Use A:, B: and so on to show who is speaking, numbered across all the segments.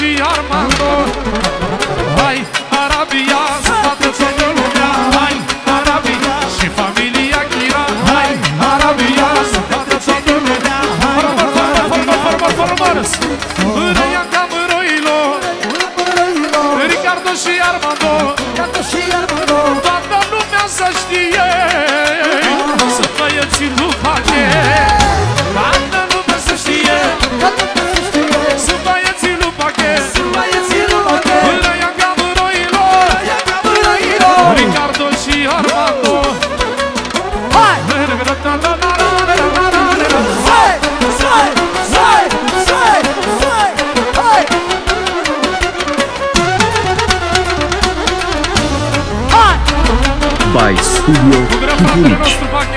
A: și Armando. Hai, Arabia, să toată toată lumea. Hai, Arabia și familia Ghira. Hai, Arabia, să toată toată lumea. Formărs, Răia Camăroilor, Ricardo și Armando. Toată lumea să știe, să băieții lui Pache. Toată lumea să știe, să băieții lui Pache. Răia Camăroilor, Ricardo și Armando. Hai!
B: By Studio Tihurici.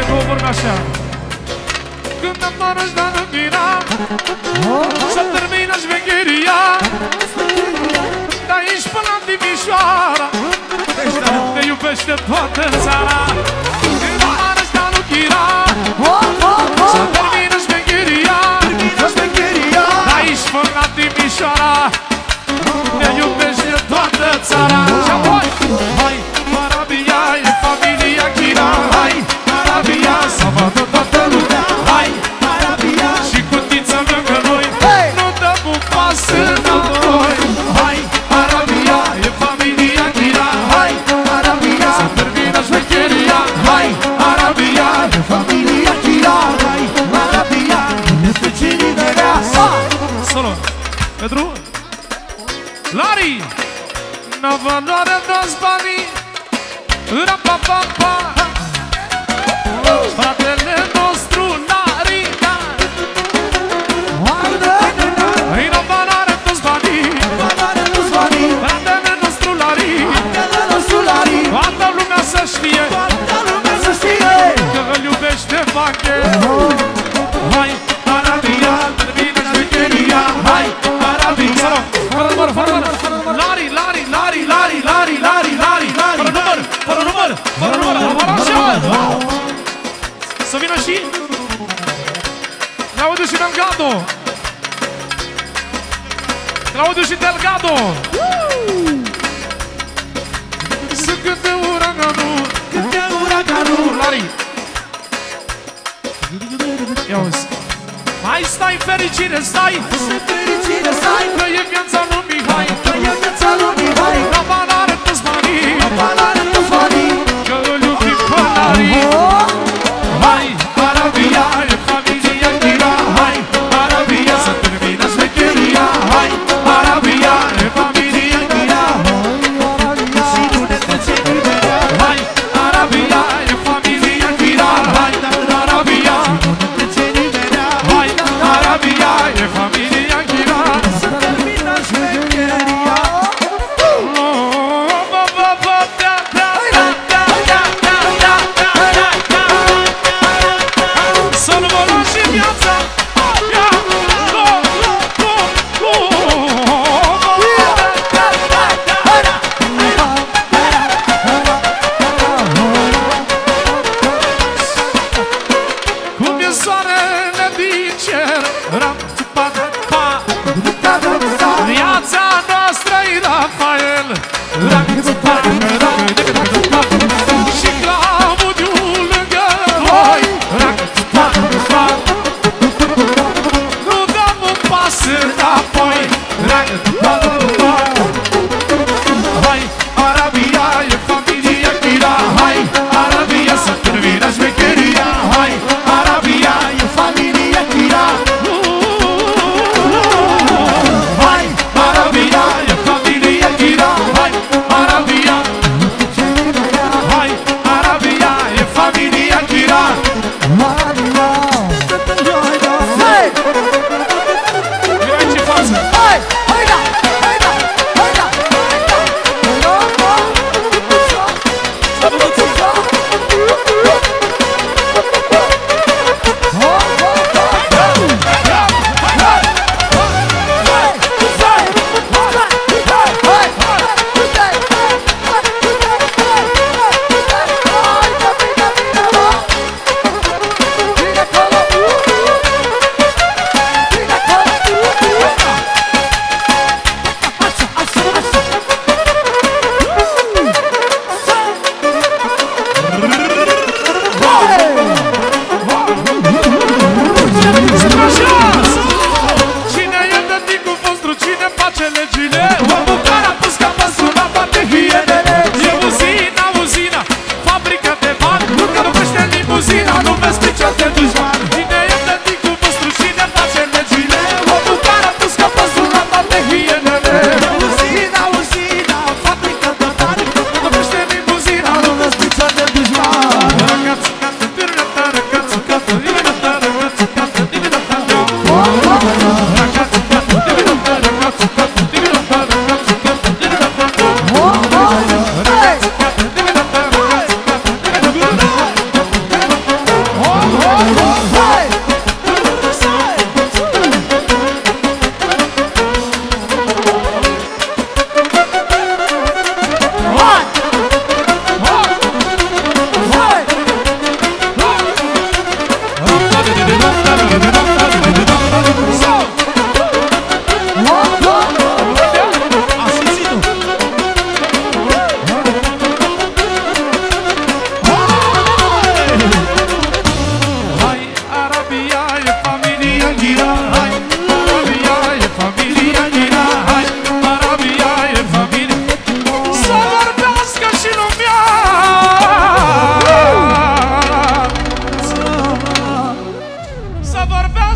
A: Când am arăși la lumina, să termină șmecheria. De aici până la Timișoara, te iubește toată țara. Când am arăși la lumina, să termină șmecheria. De aici până la Timișoara, te iubește toată țara. Și apoi, hai, Arabia e familia Ghira. Hai, Arabia, să vadă toată lumea. Hai, Arabia și cutița lângă noi. Nu dăm un pas înapoi. Hai, Arabia e familia Ghira. Hai, Arabia, să termină șmecheria. Hai, Arabia e familia Ghira. Hai, Arabia e vecinii de rea. Solo, Pedro Lari, n-a valoare toți banii. Ra-pa-pa-pa, fratele nostru Lari. Îi n-a valoare toți banii. Fratele nostru Lari. Toată lumea să știe că îl iubește Pache. Hai, Arabia, termină șmecheria. Hai, Arabia, fără număr. Lari, Lari, Lari, Lari, Lari, Lari, Lari, Lari, fără număr, așa. Să vină și Claudiu și Delgado. Claudiu și Delgado. Să cânte uraganul. Lari, ia uzi. Hai, stai fericire, stai. Că e viața lui Mihai. La banare toți banii. Că îl iubim pe Lari. Hai, Arabia e familia Ghira. Hai, Arabia, să termină șmecheria. Hai, Arabia e familia Ghira. Hai, Arabia e familia Ghira. Hai, Arabia. Hai, Arabia e familia Ghira. Să termină șmecheria. Viața noastră-i Rafael. Și Claudiu lângă noi. Nu dăm un pas înapoi. Hai, Arabia e familia Ghira. Hai, Arabia, să termină șmecheria. Hai, Arabia e familia Ghira.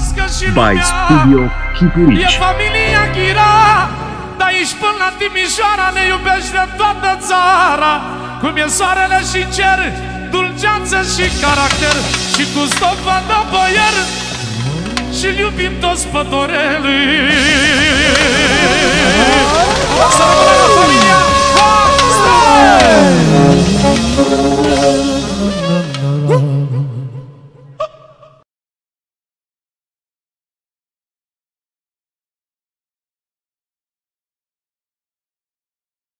A: cunoască și
B: By
A: lumea.
B: Studio
A: E
B: Chipurici.
A: familia Ghira, de aici până la Timișoara ne iubește toată țara. Cum e soarele și cer, dulceață și caracter, și cu stofă de boier, și-l iubim toți pădorelii.